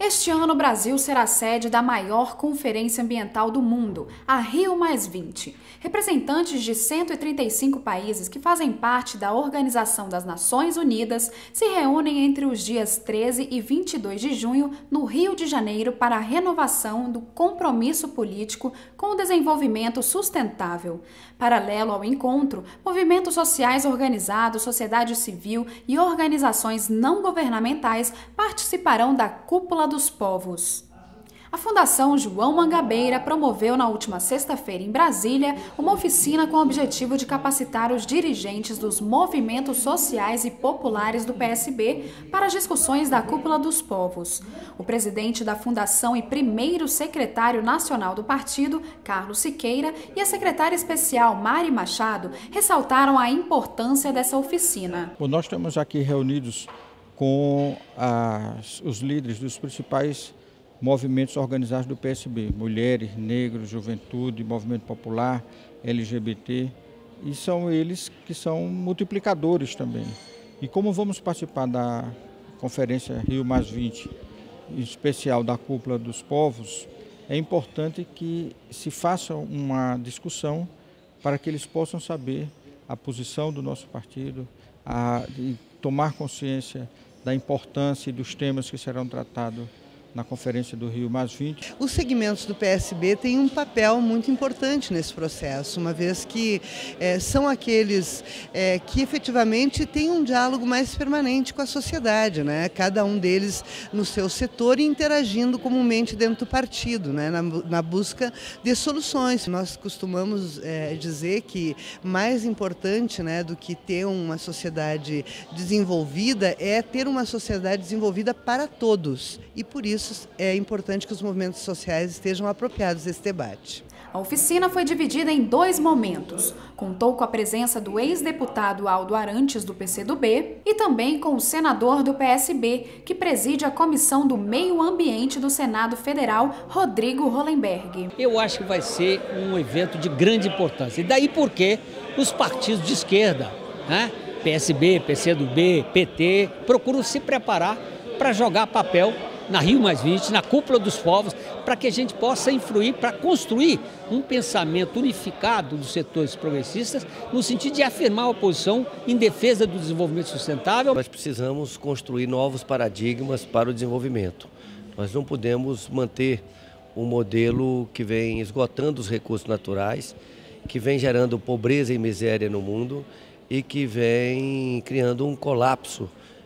Este ano, o Brasil será sede da maior conferência ambiental do mundo, a Rio+20. Representantes de 135 países que fazem parte da Organização das Nações Unidas se reúnem entre os dias 13 e 22 de junho no Rio de Janeiro para a renovação do compromisso político com o desenvolvimento sustentável. Paralelo ao encontro, movimentos sociais organizados, sociedade civil e organizações não governamentais participarão da Cúpula dos Povos. A Fundação João Mangabeira promoveu na última sexta-feira em Brasília uma oficina com o objetivo de capacitar os dirigentes dos movimentos sociais e populares do PSB para as discussões da Cúpula dos Povos. O presidente da Fundação e primeiro secretário nacional do partido, Carlos Siqueira, e a secretária especial Mari Machado ressaltaram a importância dessa oficina. Bom, nós estamos aqui reunidos com os líderes dos principais movimentos organizados do PSB, mulheres, negros, juventude, movimento popular, LGBT, e são eles que são multiplicadores também. E como vamos participar da conferência Rio+20, em especial da Cúpula dos Povos, é importante que se faça uma discussão para que eles possam saber a posição do nosso partido, e tomar consciência da importância e dos temas que serão tratados na Conferência do Rio+20. Os segmentos do PSB têm um papel muito importante nesse processo, uma vez que são aqueles que efetivamente têm um diálogo mais permanente com a sociedade, né? Cada um deles no seu setor e interagindo comumente dentro do partido, né? Na busca de soluções. Nós costumamos dizer que mais importante, né, do que ter uma sociedade desenvolvida é ter uma sociedade desenvolvida para todos, e por isso é importante que os movimentos sociais estejam apropriados desse debate. A oficina foi dividida em dois momentos. Contou com a presença do ex-deputado Aldo Arantes, do PCdoB, e também com o senador do PSB, que preside a Comissão do Meio Ambiente do Senado Federal, Rodrigo Hollenberg. Eu acho que vai ser um evento de grande importância. E daí porque os partidos de esquerda, né, PSB, PCdoB, PT, procuram se preparar para jogar papel na Rio+20, na Cúpula dos Povos, para que a gente possa influir, para construir um pensamento unificado dos setores progressistas, no sentido de afirmar a oposição em defesa do desenvolvimento sustentável. Nós precisamos construir novos paradigmas para o desenvolvimento. Nós não podemos manter um modelo que vem esgotando os recursos naturais, que vem gerando pobreza e miséria no mundo e que vem criando um colapso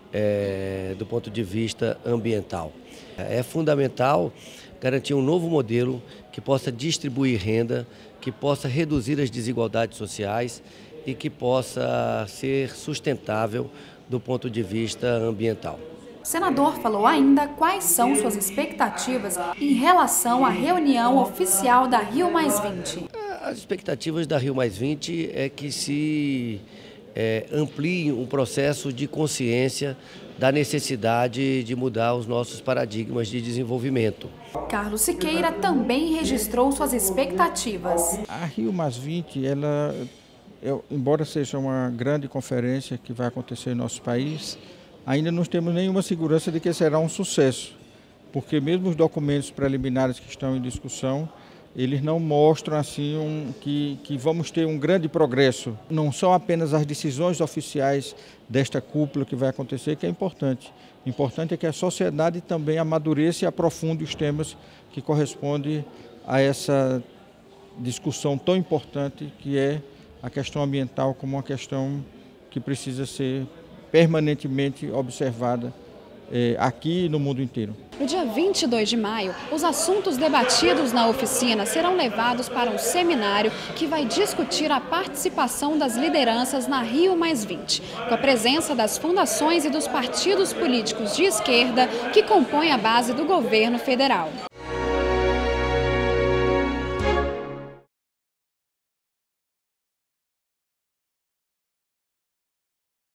do ponto de vista ambiental. É fundamental garantir um novo modelo que possa distribuir renda, que possa reduzir as desigualdades sociais e que possa ser sustentável do ponto de vista ambiental. O senador falou ainda quais são suas expectativas em relação à reunião oficial da Rio+20. As expectativas da Rio+20 é que se amplie um processo de consciência da necessidade de mudar os nossos paradigmas de desenvolvimento. Carlos Siqueira também registrou suas expectativas. A Rio+20, embora seja uma grande conferência que vai acontecer em nosso país, ainda não temos nenhuma segurança de que será um sucesso, porque mesmo os documentos preliminares que estão em discussão, eles não mostram assim que vamos ter um grande progresso. Não são apenas as decisões oficiais desta cúpula que vai acontecer que é importante. O importante é que a sociedade também amadureça e aprofunde os temas que correspondem a essa discussão tão importante que é a questão ambiental como uma questão que precisa ser permanentemente observada aqui e no mundo inteiro. No dia 22 de maio, os assuntos debatidos na oficina serão levados para um seminário que vai discutir a participação das lideranças na Rio+20, com a presença das fundações e dos partidos políticos de esquerda que compõem a base do governo federal.